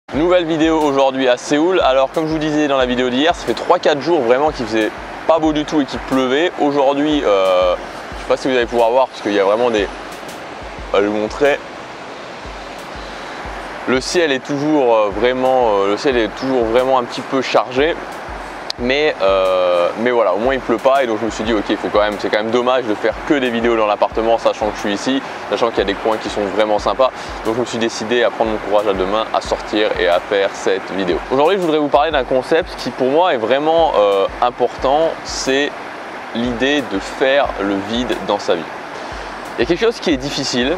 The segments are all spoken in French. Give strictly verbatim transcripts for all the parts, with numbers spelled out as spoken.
Nouvelle vidéo aujourd'hui à Séoul. Alors comme je vous disais dans la vidéo d'hier, ça fait trois quatre jours vraiment qu'il faisait pas beau du tout et qu'il pleuvait. Aujourd'hui, euh, je ne sais pas si vous allez pouvoir voir parce qu'il y a vraiment des... Je vais vous montrer. Le ciel est toujours vraiment, le ciel est toujours vraiment un petit peu chargé. Mais, euh, mais voilà, au moins il pleut pas et donc je me suis dit ok, il faut quand même, c'est quand même dommage de faire que des vidéos dans l'appartement sachant que je suis ici, sachant qu'il y a des coins qui sont vraiment sympas. Donc je me suis décidé à prendre mon courage à deux mains, à sortir et à faire cette vidéo. Aujourd'hui je voudrais vous parler d'un concept qui pour moi est vraiment euh, important, c'est l'idée de faire le vide dans sa vie. Il y a quelque chose qui est difficile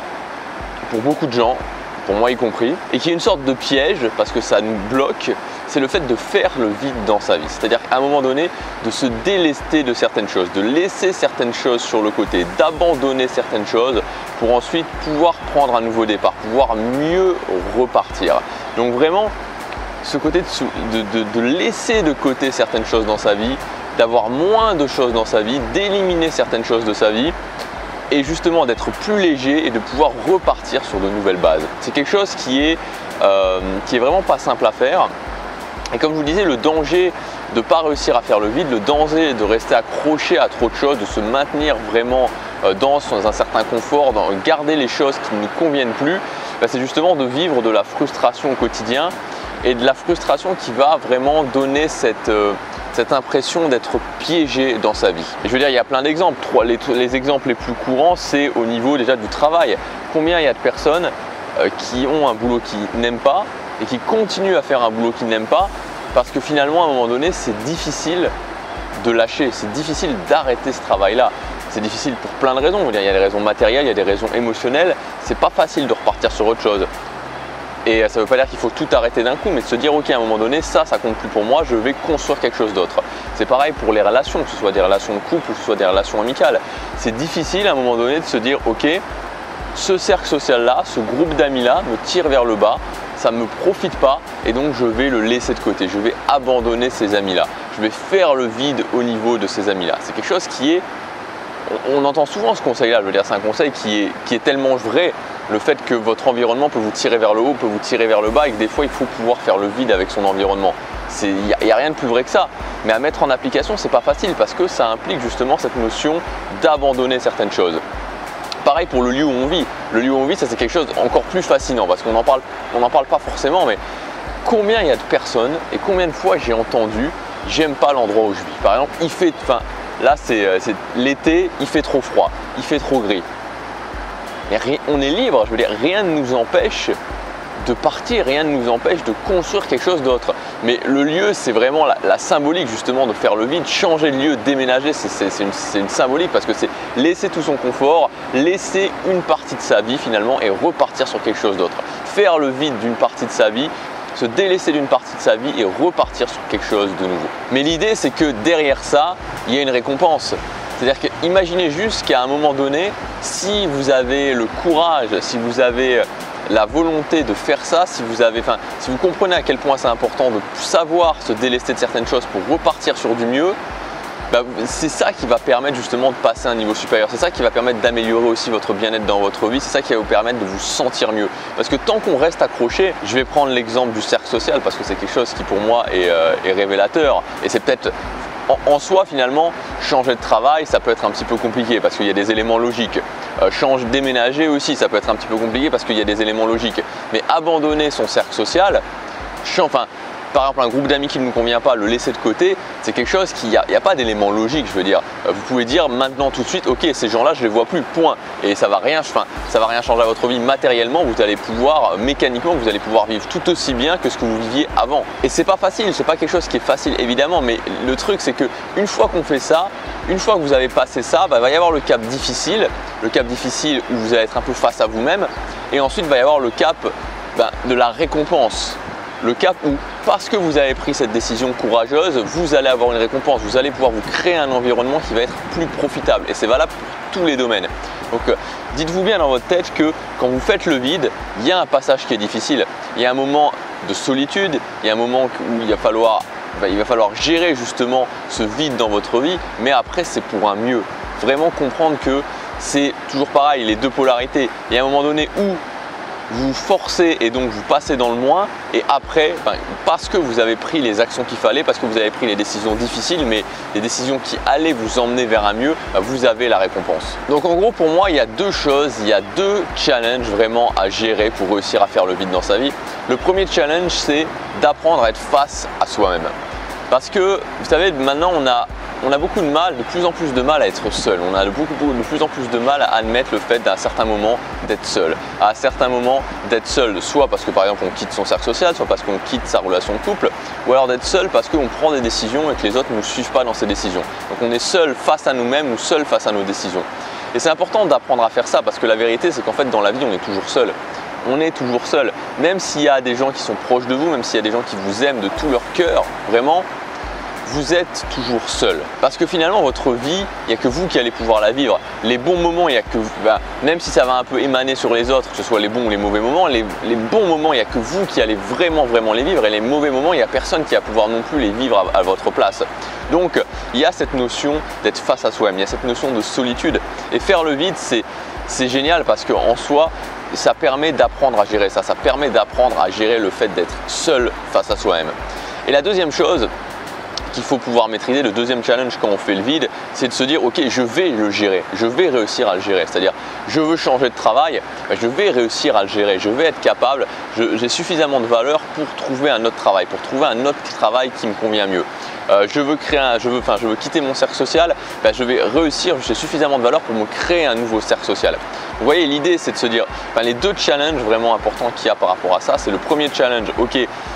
pour beaucoup de gens, pour moi y compris, et qui est une sorte de piège parce que ça nous bloque, c'est le fait de faire le vide dans sa vie. C'est-à-dire qu'à un moment donné, de se délester de certaines choses, de laisser certaines choses sur le côté, d'abandonner certaines choses pour ensuite pouvoir prendre un nouveau départ, pouvoir mieux repartir. Donc vraiment, ce côté de, de, de laisser de côté certaines choses dans sa vie, d'avoir moins de choses dans sa vie, d'éliminer certaines choses de sa vie, et justement d'être plus léger et de pouvoir repartir sur de nouvelles bases. C'est quelque chose qui est, euh, qui est vraiment pas simple à faire. Et comme je vous disais, le danger de ne pas réussir à faire le vide, le danger de rester accroché à trop de choses, de se maintenir vraiment dans, dans un certain confort, de garder les choses qui ne nous conviennent plus, ben c'est justement de vivre de la frustration au quotidien et de la frustration qui va vraiment donner cette, euh, cette impression d'être piégé dans sa vie. Et je veux dire, il y a plein d'exemples. Les, les exemples les plus courants, c'est au niveau déjà du travail. Combien il y a de personnes euh, qui ont un boulot qu'ils n'aiment pas et qui continuent à faire un boulot qu'ils n'aiment pas parce que finalement à un moment donné c'est difficile de lâcher, c'est difficile d'arrêter ce travail-là. C'est difficile pour plein de raisons, il y a des raisons matérielles, il y a des raisons émotionnelles, c'est pas facile de repartir sur autre chose. Et ça ne veut pas dire qu'il faut tout arrêter d'un coup, mais de se dire ok à un moment donné ça, ça compte plus pour moi, je vais construire quelque chose d'autre. C'est pareil pour les relations, que ce soit des relations de couple ou que ce soit des relations amicales. C'est difficile à un moment donné de se dire ok, ce cercle social-là, ce groupe d'amis-là me tire vers le bas, ça ne me profite pas et donc je vais le laisser de côté, je vais abandonner ces amis-là, je vais faire le vide au niveau de ces amis-là. C'est quelque chose qui est, on, on entend souvent ce conseil-là, je veux dire c'est un conseil qui est, qui est tellement vrai, le fait que votre environnement peut vous tirer vers le haut, peut vous tirer vers le bas et que des fois il faut pouvoir faire le vide avec son environnement. Il n'y a, a rien de plus vrai que ça, mais à mettre en application c'est pas facile parce que ça implique justement cette notion d'abandonner certaines choses. Pareil pour le lieu où on vit. Le lieu où on vit, ça c'est quelque chose encore plus fascinant parce qu'on n'en parle, on n'en parle pas forcément, mais combien il y a de personnes et combien de fois j'ai entendu « j'aime pas l'endroit où je vis ». Par exemple, il fait, enfin, là c'est l'été, il fait trop froid, il fait trop gris. Mais rien, on est libre, je veux dire, rien ne nous empêche de partir, rien ne nous empêche de construire quelque chose d'autre. Mais le lieu, c'est vraiment la, la symbolique justement de faire le vide, changer de lieu, déménager, c'est une, une symbolique parce que c'est laisser tout son confort, laisser une partie de sa vie finalement et repartir sur quelque chose d'autre. Faire le vide d'une partie de sa vie, se délaisser d'une partie de sa vie et repartir sur quelque chose de nouveau. Mais l'idée, c'est que derrière ça, il y a une récompense. C'est-à-dire que imaginez juste qu'à un moment donné, si vous avez le courage, si vous avez la volonté de faire ça, si vous, avez, enfin, si vous comprenez à quel point c'est important de savoir se délester de certaines choses pour repartir sur du mieux, bah, c'est ça qui va permettre justement de passer à un niveau supérieur. C'est ça qui va permettre d'améliorer aussi votre bien-être dans votre vie. C'est ça qui va vous permettre de vous sentir mieux. Parce que tant qu'on reste accroché, je vais prendre l'exemple du cercle social parce que c'est quelque chose qui pour moi est, euh, est révélateur. Et c'est peut-être en, en soi finalement, changer de travail, ça peut être un petit peu compliqué parce qu'il y a des éléments logiques. Euh, change, déménager aussi, ça peut être un petit peu compliqué parce qu'il y a des éléments logiques. Mais abandonner son cercle social, enfin, par exemple un groupe d'amis qui ne nous convient pas, le laisser de côté, c'est quelque chose qui, il n'y a, a pas d'élément logique, je veux dire. Euh, vous pouvez dire maintenant tout de suite, ok, ces gens-là, je ne les vois plus, point. Et ça ne va rien, enfin, ça va rien changer à votre vie matériellement, vous allez pouvoir, mécaniquement, vous allez pouvoir vivre tout aussi bien que ce que vous viviez avant. Et c'est pas facile, c'est pas quelque chose qui est facile évidemment, mais le truc c'est qu'une fois qu'on fait ça, une fois que vous avez passé ça, bah, il va y avoir le cap difficile, le cap difficile où vous allez être un peu face à vous-même, et ensuite il va y avoir le cap bah, de la récompense. Le cap où, parce que vous avez pris cette décision courageuse, vous allez avoir une récompense, vous allez pouvoir vous créer un environnement qui va être plus profitable et c'est valable pour tous les domaines. Donc euh, dites-vous bien dans votre tête que quand vous faites le vide, il y a un passage qui est difficile, il y a un moment de solitude, il y a un moment où il va falloir, bah, il va falloir gérer justement ce vide dans votre vie, mais après c'est pour un mieux. Vraiment comprendre que c'est toujours pareil, les deux polarités. Il y a un moment donné où vous forcez et donc vous passez dans le moins, et après, enfin, parce que vous avez pris les actions qu'il fallait, parce que vous avez pris les décisions difficiles, mais les décisions qui allaient vous emmener vers un mieux, vous avez la récompense. Donc en gros, pour moi, il y a deux choses, il y a deux challenges vraiment à gérer pour réussir à faire le vide dans sa vie. Le premier challenge, c'est d'apprendre à être face à soi-même. Parce que, vous savez, maintenant, on a On a beaucoup de mal, de plus en plus de mal à être seul. On a de, beaucoup, de plus en plus de mal à admettre le fait d'à un certain moment d'être seul. À un certain moment d'être seul, soit parce que par exemple on quitte son cercle social, soit parce qu'on quitte sa relation de couple, ou alors d'être seul parce qu'on prend des décisions et que les autres ne nous suivent pas dans ces décisions. Donc on est seul face à nous-mêmes ou seul face à nos décisions. Et c'est important d'apprendre à faire ça parce que la vérité c'est qu'en fait dans la vie on est toujours seul. On est toujours seul. Même s'il y a des gens qui sont proches de vous, même s'il y a des gens qui vous aiment de tout leur cœur, vraiment, vous êtes toujours seul. Parce que finalement, votre vie, il n'y a que vous qui allez pouvoir la vivre. Les bons moments, il n'y a que bah, même si ça va un peu émaner sur les autres, que ce soit les bons ou les mauvais moments, les, les bons moments, il n'y a que vous qui allez vraiment, vraiment les vivre. Et les mauvais moments, il n'y a personne qui va pouvoir non plus les vivre à, à votre place. Donc, il y a cette notion d'être face à soi-même, il y a cette notion de solitude. Et faire le vide, c'est génial parce qu'en soi, ça permet d'apprendre à gérer ça. Ça permet d'apprendre à gérer le fait d'être seul face à soi-même. Et la deuxième chose qu'il faut pouvoir maîtriser, le deuxième challenge quand on fait le vide, c'est de se dire ok, je vais le gérer, je vais réussir à le gérer. C'est-à-dire, je veux changer de travail, je vais réussir à le gérer, je vais être capable, j'ai suffisamment de valeur pour trouver un autre travail, pour trouver un autre travail qui me convient mieux. Euh, je veux créer un, je veux, enfin, je veux quitter mon cercle social, ben, je vais réussir, j'ai suffisamment de valeur pour me créer un nouveau cercle social. Vous voyez, l'idée c'est de se dire, enfin, les deux challenges vraiment importants qu'il y a par rapport à ça, c'est le premier challenge, ok,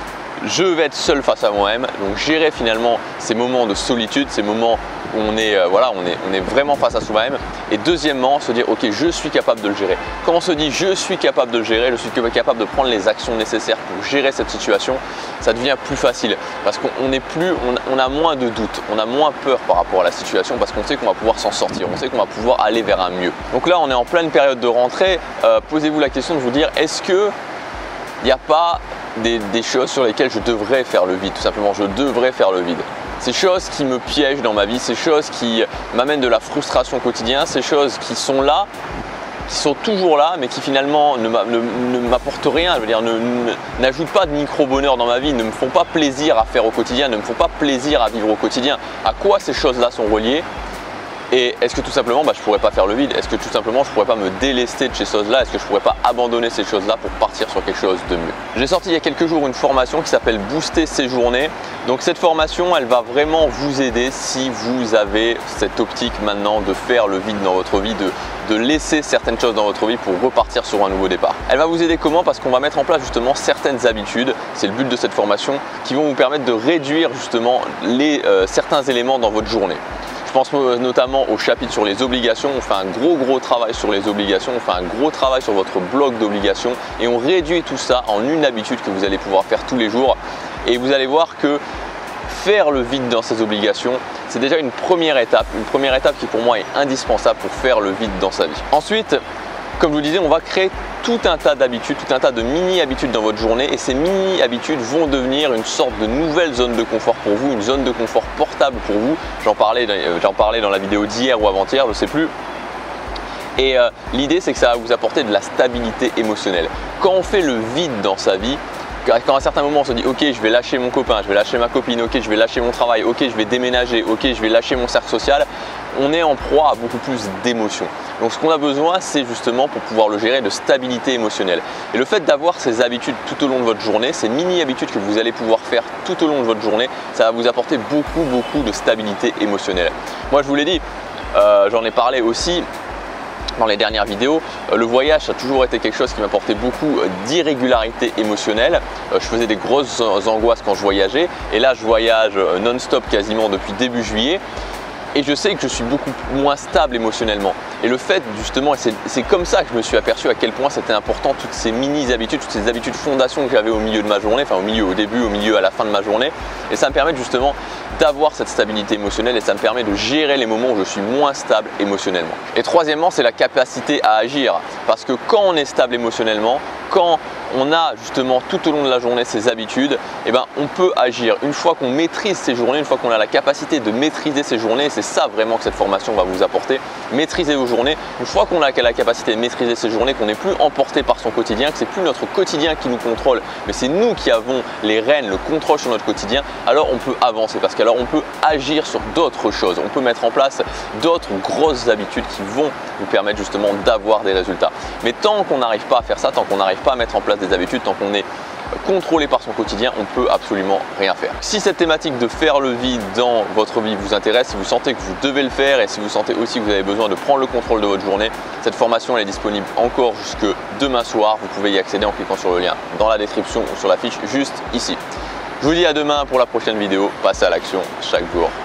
je vais être seul face à moi-même, donc gérer finalement ces moments de solitude, ces moments où on est, euh, voilà, on est, on est vraiment face à soi-même. Et deuxièmement, se dire ok, je suis capable de le gérer. Quand on se dit je suis capable de le gérer, je suis capable de prendre les actions nécessaires pour gérer cette situation, ça devient plus facile parce qu'on est plus, on, on a moins de doutes, on a moins peur par rapport à la situation parce qu'on sait qu'on va pouvoir s'en sortir, on sait qu'on va pouvoir aller vers un mieux. Donc là, on est en pleine période de rentrée. Euh, posez-vous la question de vous dire est-ce que il n'y a pas Des, des choses sur lesquelles je devrais faire le vide, tout simplement, je devrais faire le vide. Ces choses qui me piègent dans ma vie, ces choses qui m'amènent de la frustration au quotidien, ces choses qui sont là, qui sont toujours là, mais qui finalement ne m'apportent rien, je veux dire, n'ajoutent pas de micro-bonheur dans ma vie, ne me font pas plaisir à faire au quotidien, ne me font pas plaisir à vivre au quotidien. À quoi ces choses-là sont reliées? Et est-ce que tout simplement bah, je ne pourrais pas faire le vide? Est-ce que tout simplement je ne pourrais pas me délester de ces choses-là? Est-ce que je ne pourrais pas abandonner ces choses-là pour partir sur quelque chose de mieux? J'ai sorti il y a quelques jours une formation qui s'appelle Booster ses journées. Donc cette formation, elle va vraiment vous aider si vous avez cette optique maintenant de faire le vide dans votre vie, de, de laisser certaines choses dans votre vie pour repartir sur un nouveau départ. Elle va vous aider comment? Parce qu'on va mettre en place justement certaines habitudes, c'est le but de cette formation, qui vont vous permettre de réduire justement les, euh, certains éléments dans votre journée. Je pense notamment au chapitre sur les obligations. On fait un gros gros travail sur les obligations, on fait un gros travail sur votre bloc d'obligations et on réduit tout ça en une habitude que vous allez pouvoir faire tous les jours. Et vous allez voir que faire le vide dans ces obligations, c'est déjà une première étape, une première étape qui pour moi est indispensable pour faire le vide dans sa vie. Ensuite, comme je vous disais, on va créer tout un tas d'habitudes, tout un tas de mini-habitudes dans votre journée et ces mini-habitudes vont devenir une sorte de nouvelle zone de confort pour vous, une zone de confort portable pour vous. J'en parlais, j'en parlais dans la vidéo d'hier ou avant-hier, je ne sais plus. Et euh, l'idée, c'est que ça va vous apporter de la stabilité émotionnelle. Quand on fait le vide dans sa vie, quand à un certain moment on se dit ok, je vais lâcher mon copain, je vais lâcher ma copine, ok, je vais lâcher mon travail, ok, je vais déménager, ok, je vais lâcher mon cercle social, on est en proie à beaucoup plus d'émotions. Donc ce qu'on a besoin, c'est justement pour pouvoir le gérer de stabilité émotionnelle. Et le fait d'avoir ces habitudes tout au long de votre journée, ces mini-habitudes que vous allez pouvoir faire tout au long de votre journée, ça va vous apporter beaucoup beaucoup de stabilité émotionnelle. Moi je vous l'ai dit, euh, j'en ai parlé aussi dans les dernières vidéos, le voyage ça a toujours été quelque chose qui m'apportait beaucoup d'irrégularité émotionnelle. Je faisais des grosses angoisses quand je voyageais et là je voyage non-stop quasiment depuis début juillet. Et je sais que je suis beaucoup moins stable émotionnellement. Et le fait justement, et c'est comme ça que je me suis aperçu à quel point c'était important toutes ces mini-habitudes, toutes ces habitudes fondations que j'avais au milieu de ma journée, enfin au milieu, au début, au milieu, à la fin de ma journée. Et ça me permet justement d'avoir cette stabilité émotionnelle et ça me permet de gérer les moments où je suis moins stable émotionnellement. Et troisièmement, c'est la capacité à agir. Parce que quand on est stable émotionnellement, quand on a justement tout au long de la journée ces habitudes, et ben on peut agir. Une fois qu'on maîtrise ces journées, une fois qu'on a la capacité de maîtriser ces journées, c'est ça vraiment que cette formation va vous apporter. Maîtriser vos journées. Une fois qu'on a la capacité de maîtriser ces journées, qu'on n'est plus emporté par son quotidien, que c'est plus notre quotidien qui nous contrôle, mais c'est nous qui avons les rênes, le contrôle sur notre quotidien, alors on peut avancer parce qu'alors on peut agir sur d'autres choses. On peut mettre en place d'autres grosses habitudes qui vont nous permettre justement d'avoir des résultats. Mais tant qu'on n'arrive pas à faire ça, tant qu'on n'arrive pas à mettre en place des habitudes, tant qu'on est contrôlé par son quotidien, on ne peut absolument rien faire. Si cette thématique de faire le vide dans votre vie vous intéresse, si vous sentez que vous devez le faire et si vous sentez aussi que vous avez besoin de prendre le contrôle de votre journée, cette formation elle est disponible encore jusque demain soir. Vous pouvez y accéder en cliquant sur le lien dans la description ou sur la fiche juste ici. Je vous dis à demain pour la prochaine vidéo. Passez à l'action chaque jour.